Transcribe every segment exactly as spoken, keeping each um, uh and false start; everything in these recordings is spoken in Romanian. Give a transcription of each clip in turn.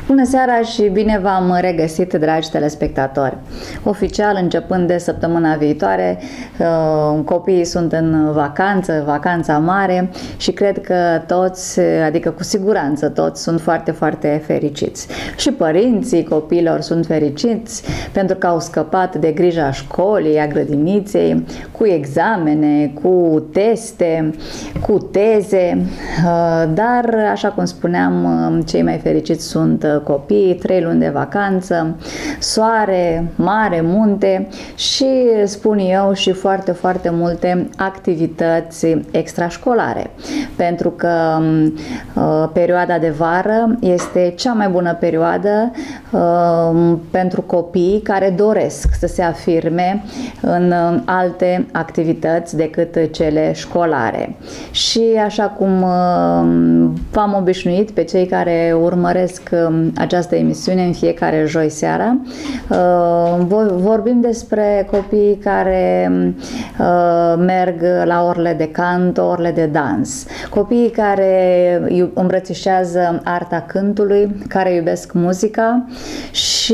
Bună seara și bine v-am regăsit, dragi telespectatori! Oficial, începând de săptămâna viitoare, copiii sunt în vacanță, vacanța mare și cred că toți, adică cu siguranță toți, sunt foarte, foarte fericiți. Și părinții copiilor sunt fericiți pentru că au scăpat de grija școlii, a grădiniței, cu examene, cu teste, cu teze, dar, așa cum spuneam, cei mai fericiți sunt copii, trei luni de vacanță, soare, mare, munte și, spun eu, și foarte, foarte multe activități extrașcolare. Pentru că uh, perioada de vară este cea mai bună perioadă uh, pentru copii care doresc să se afirme în uh, alte activități decât cele școlare. Și așa cum uh, v-am obișnuit pe cei care urmăresc uh, această emisiune în fiecare joi seara, vorbim despre copiii care merg la orele de canto, orele de dans, copiii care îmbrățișează arta cântului, care iubesc muzica și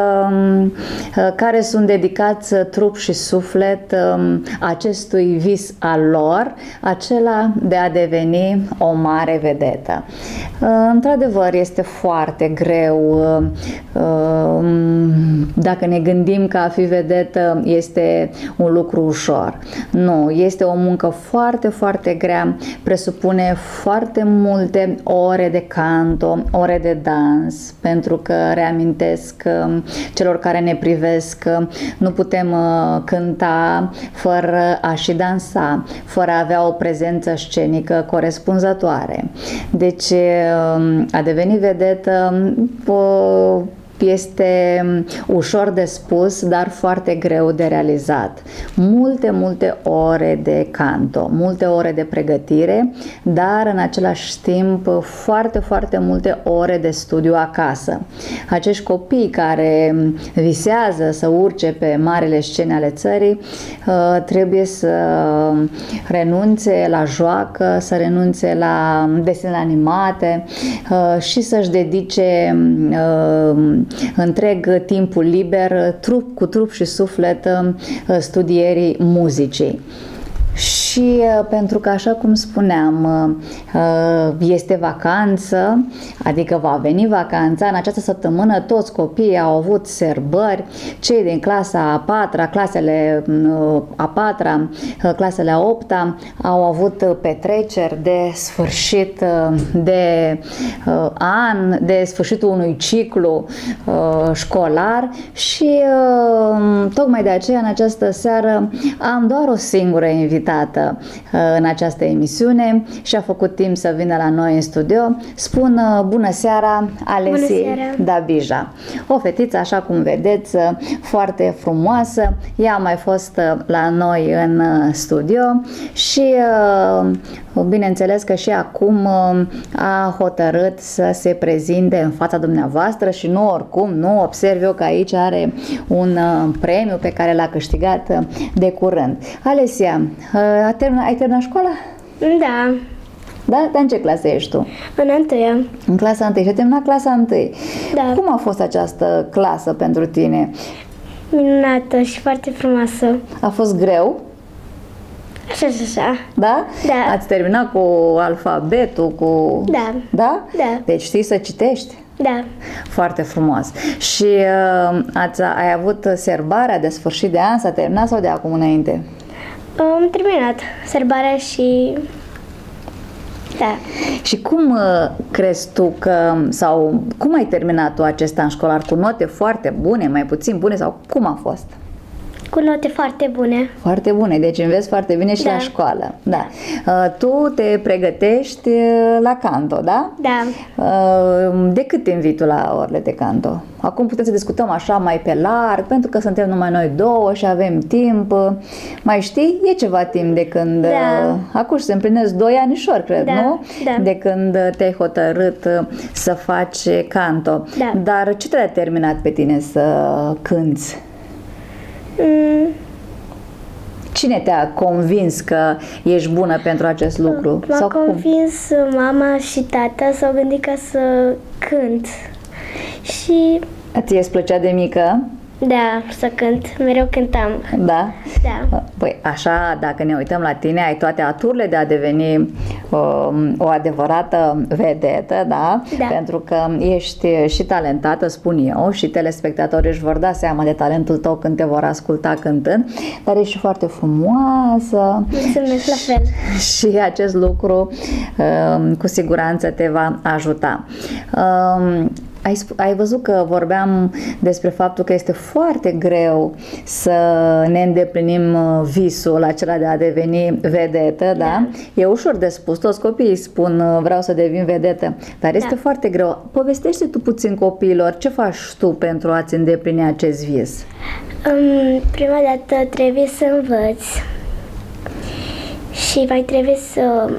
care sunt dedicați trup și suflet acestui vis al lor, acela de a deveni o mare vedetă. Într-adevăr, este foarte greu dacă ne gândim că a fi vedetă este un lucru ușor. Nu, este o muncă foarte, foarte grea, presupune foarte multe ore de canto, ore de dans, pentru că, reamintesc celor care ne privesc, nu putem cânta fără a și dansa, fără a avea o prezență scenică corespunzătoare. Deci, a deveni vedetă este ușor de spus, dar foarte greu de realizat. Multe, multe ore de canto, multe ore de pregătire, dar în același timp foarte, foarte multe ore de studiu acasă. Acești copii care visează să urce pe marile scene ale țării trebuie să renunțe la joacă, să renunțe la desene animate și să-și dedice întreg timpul liber, trup cu trup și suflet, studierii muzicii. Și pentru că, așa cum spuneam, este vacanță, adică va veni vacanța, în această săptămână toți copiii au avut serbări, cei din clasa a patra, clasele a patra, clasele a opta au avut petreceri de sfârșit de an, de sfârșitul unui ciclu școlar și tocmai de aceea în această seară am doar o singură invitație în această emisiune și a făcut timp să vină la noi în studio. Spun bună seara Alesiei Dabija. O fetiță, așa cum vedeți, foarte frumoasă. Ea a mai fost la noi în studio și bineînțeles că și acum a hotărât să se prezinte în fața dumneavoastră și nu oricum, nu observ eu că aici are un premiu pe care l-a câștigat de curând. Alesia, ai terminat, ai terminat școala? Da. Da? Dar în ce clasă ești tu? În întâia. În clasa întâi. Și ai terminat clasa întâi. Da. Cum a fost această clasă pentru tine? Minunată și foarte frumoasă. A fost greu? Așa și așa. Da? Da. Ați terminat cu alfabetul, cu... Da. Da? Da. Deci știi să citești? Da. Foarte frumos. Și uh, ați, ai avut serbarea de sfârșit de an, s-a terminat sau de acum înainte? Am terminat serbarea și... Da. Și cum uh, crezi tu că, sau cum ai terminat tu acest an școlar? Cu note foarte bune, mai puțin bune sau cum a fost? Cu note foarte bune. Foarte bune, deci înveți foarte bine și da. la școală. Da. Uh, tu te pregătești la canto, da? Da. Uh, de cât timp vii tu la orele de canto? Acum putem să discutăm așa mai pe larg, pentru că suntem numai noi două și avem timp. Mai știi? E ceva timp de când... Da. Uh, acum se împlinesc doi anișori, cred, da. nu? Da. De când te-ai hotărât să faci canto. Da. Dar ce te-a terminat pe tine să cânți? Mm. Cine te-a convins că ești bună pentru acest lucru? M-a Sau convins cum? mama și tata, s-au gândit ca să cânt. și Ție îți plăcea de mică? da, să cânt, mereu cântam. Da? Da. Păi așa, dacă ne uităm la tine, ai toate aturile de a deveni um, o adevărată vedetă, da? Da. Pentru că ești și talentată, spun eu, și telespectatorii își vor da seama de talentul tău când te vor asculta cântând, dar ești și foarte frumoasă. Mulțumesc la fel. Și acest lucru um, cu siguranță te va ajuta. Um, Ai, ai văzut că vorbeam despre faptul că este foarte greu să ne îndeplinim visul acela de a deveni vedetă, da? Da? E ușor de spus, toți copiii spun vreau să devin vedetă, dar este da. foarte greu. Povestește tu puțin copiilor, ce faci tu pentru a-ți îndeplini acest vis? Um, prima dată trebuie să învăți și mai trebuie să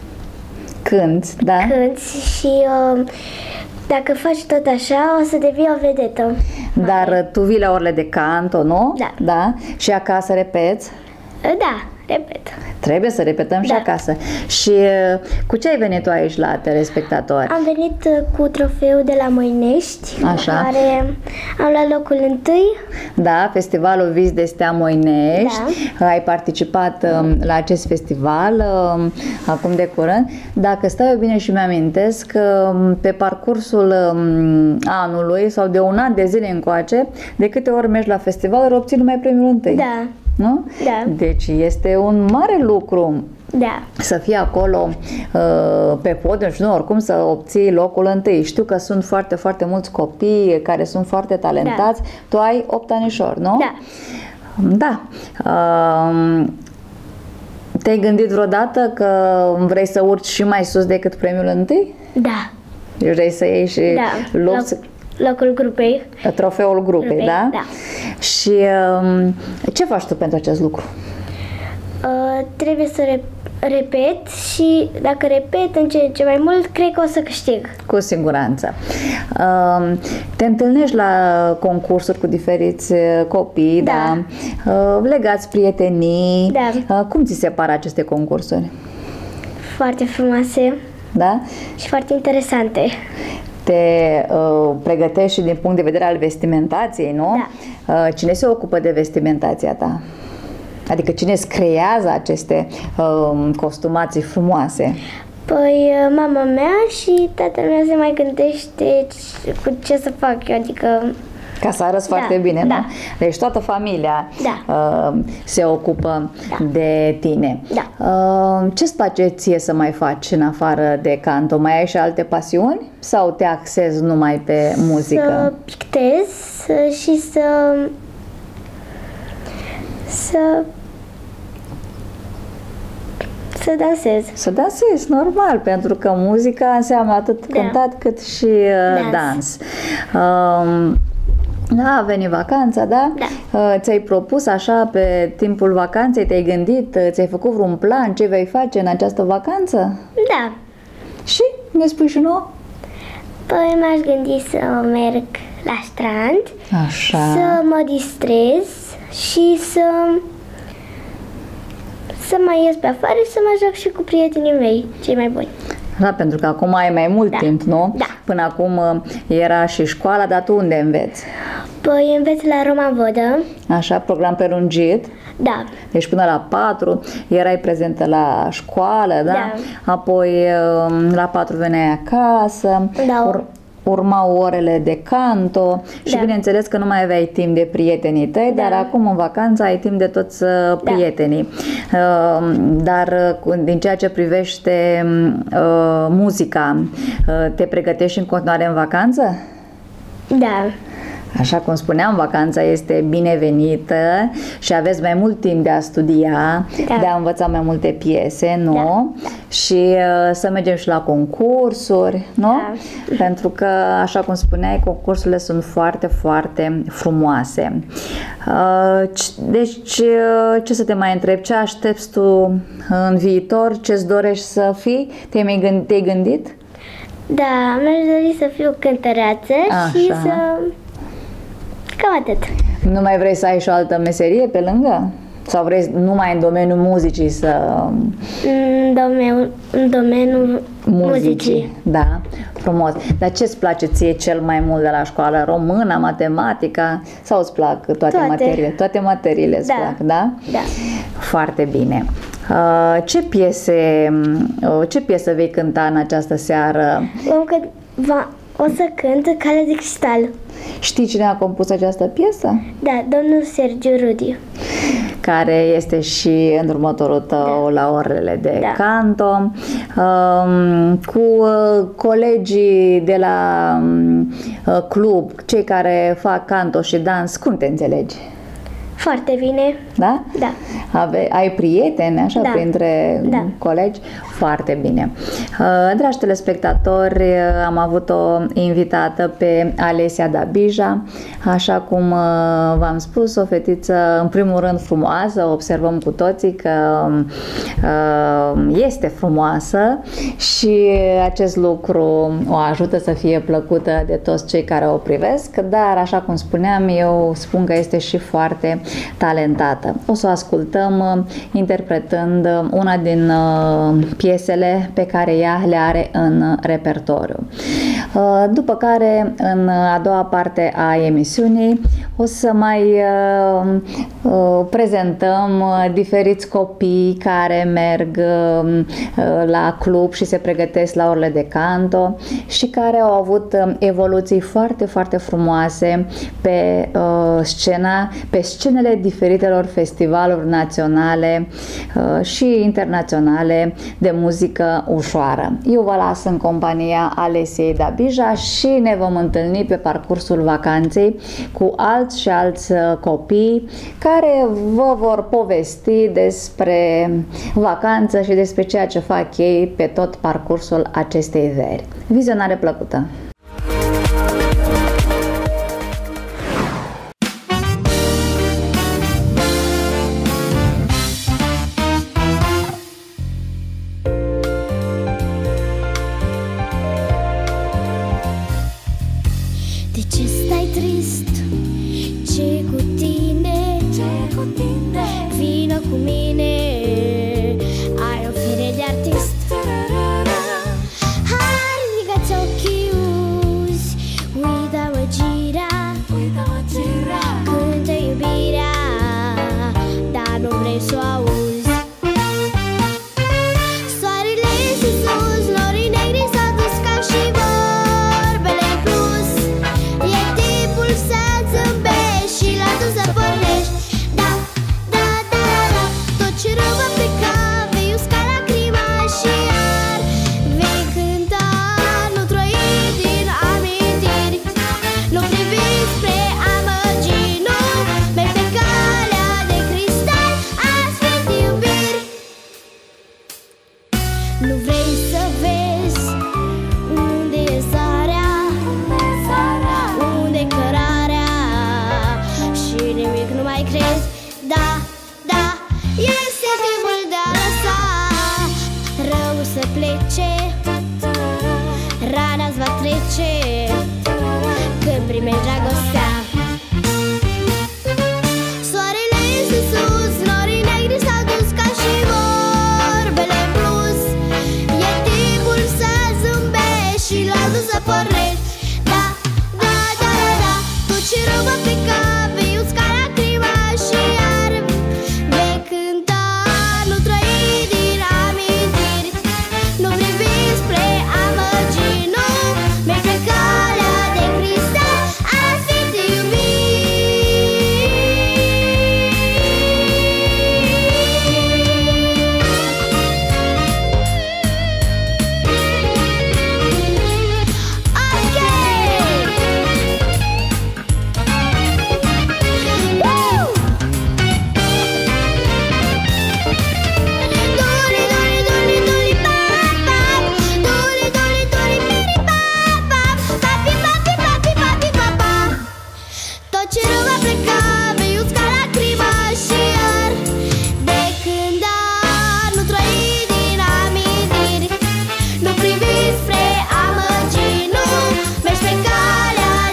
Cânti, da? cânti și uh, dacă faci tot așa, o să devii o vedetă. Dar tu vii la orele de canto, nu? Da. Da? Și acasă repeți? Da, repet. Trebuie să repetăm și Da. acasă. Și uh, cu ce ai venit tu aici la telespectatori? Am venit uh, cu trofeul de la Moinești, Așa. care am luat locul întâi. Da, festivalul Vis de Stea Moinești. Da. Ai participat um, la acest festival um, acum de curând. Dacă stau eu bine și mi-amintesc că um, pe parcursul um, anului sau de un an de zile încoace, de câte ori mergi la festival, obții numai premiul întâi. Da, Nu? Da. Deci este un mare lucru da, să fii acolo uh, pe podium și nu oricum să obții locul întâi. Știu că sunt foarte, foarte mulți copii care sunt foarte talentați. Da. Tu ai opt anișori, nu? da. Da. Uh, te-ai gândit vreodată că vrei să urci și mai sus decât premiul întâi? Da, Deci vrei să iei și da. loc, Loc, locul grupei. trofeul grupei, Grupei, da? da. Și uh, ce faci tu pentru acest lucru? Uh, trebuie să rep- repet și dacă repet în ce, ce mai mult, cred că o să câștig. Cu siguranță. Uh, Te întâlnești la concursuri cu diferiți copii, da? Da. Uh, Legați prietenii. Da. Uh, Cum ți se par aceste concursuri? Foarte frumoase Da? și foarte interesante. Te uh, pregătești și din punct de vedere al vestimentației, nu? Da. Uh, cine se ocupă de vestimentația ta? Adică cine îți creează aceste uh, costumații frumoase? Păi uh, mama mea și tatăl meu se mai gândește c- cu ce să fac eu, adică Ca să arăți Da, foarte bine, da. nu? Deci toată familia Da. uh, se ocupă Da. de tine. Da. Uh, ce-ți place ție să mai faci în afară de canto? Mai ai și alte pasiuni? Sau te axezi numai pe muzică? să pictez să- și să să să dansez. Să dansezi, normal, pentru că muzica înseamnă atât Da. cântat cât și uh, Dans. dans. Um, Da, a venit vacanța, da? Da. Uh, Ți-ai propus așa pe timpul vacanței, te-ai gândit, uh, ți-ai făcut vreun plan, ce vei face în această vacanță? Da. Și ne spui și nouă? Păi m-aș gândi să merg la strand, Așa. să mă distrez și să să mai ies pe afară și să mă joc și cu prietenii mei, cei mai buni. Da, pentru că acum ai mai mult Da. timp, nu? Da. Până acum uh, era și școala, dar tu unde înveți? Păi înveț la Roman Vodă. Așa, program prelungit. Da. Deci până la patru erai prezentă la școală, da? Da. Apoi uh, la patru veneai acasă. Da. Ur- urmau orele de canto și Da. bineînțeles că nu mai aveai timp de prietenii tăi, Da. dar acum în vacanță ai timp de toți uh, prietenii. Uh, Dar uh, cu- din ceea ce privește uh, muzica, uh, te pregătești în continuare în vacanță? Da. Așa cum spuneam, vacanța este binevenită și aveți mai mult timp de a studia, Da. de a învăța mai multe piese, nu? Da. Și uh, să mergem și la concursuri, nu? Da. Pentru că, așa cum spuneai, concursurile sunt foarte, foarte frumoase. Uh, c- Deci, uh, ce să te mai întreb? Ce aștepți tu în viitor? Ce-ți dorești să fii? Te-ai, mai gând- te-ai gândit? Da, mi-aș dori să fiu cântăreață și Așa. să... Cam atât. Nu mai vrei să ai și o altă meserie pe lângă? Sau vrei numai în domeniul muzicii să... În domeniul, în domeniul muzicii. muzicii. Da, frumos. Dar ce îți place ție cel mai mult de la școală? Româna, matematica? Sau îți plac toate, toate. materiile? Toate materiile îți da. plac, da? Da. Foarte bine. Ce piese, ce piesă vei cânta în această seară? Vom va, o să cânt Calea de Cristal. Știi cine a compus această piesă? Da, domnul Sergiu Rudiu. Care este și în următorul tău da. la orele de da. canto. Um, cu uh, colegii de la uh, club, cei care fac canto și dans, cum te înțelegi? Foarte bine. Da? Da. Ave, ai prieteni, așa, da. printre da. colegi? Foarte bine. Dragi telespectatori, am avut-o invitată pe Alesia Dabija, așa cum v-am spus, o fetiță în primul rând frumoasă, observăm cu toții că este frumoasă și acest lucru o ajută să fie plăcută de toți cei care o privesc, dar așa cum spuneam, eu spun că este și foarte talentată. O să o ascultăm interpretând una din piesele pe care ea le are în repertoriu. După care, în a doua parte a emisiunii, o să mai prezentăm diferiți copii care merg la club și se pregătesc la orele de canto și care au avut evoluții foarte, foarte frumoase pe scena, pe scenele diferitelor festivaluri naționale și internaționale de muzică ușoară. Eu vă las în compania Alesiei Dabija și ne vom întâlni pe parcursul vacanței cu alți și alți copii care vă vor povesti despre vacanță și despre ceea ce fac ei pe tot parcursul acestei veri. Vizionare plăcută!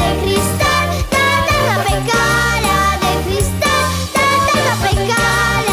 Calea de cristal, da, da, da, pe calea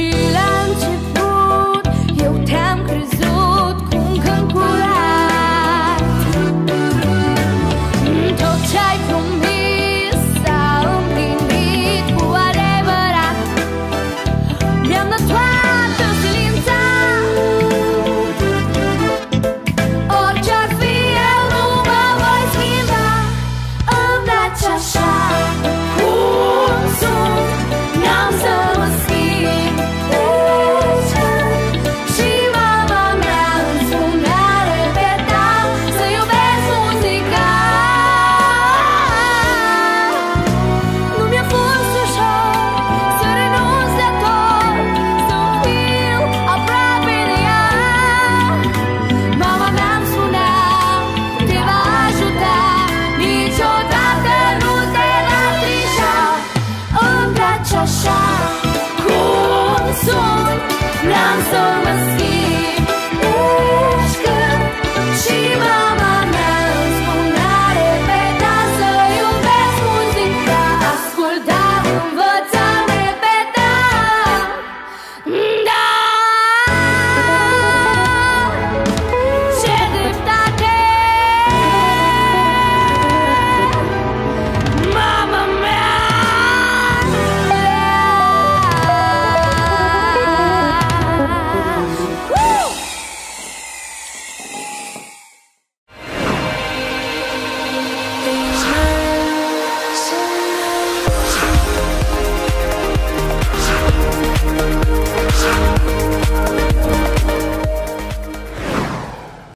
la început eu te-am crezut cum când curat. Tot ce-ai promis s-a împlinit cu adevărat. Mi-am dat toată silința. Orice-ar fi eu nu mă voi schimba. Îmi place așa cum sunt, n-am să mă schimb. Și mama mea îmi spunea, repeta, să iubesc muzica. Nu mi-a fost ușor să renunț la tot, să fiu aproape de ea. Mama mea îmi spunea, te va ajuta, niciodată nu te va trija. Îmi place așa cum sunt, n-am să mă schimb.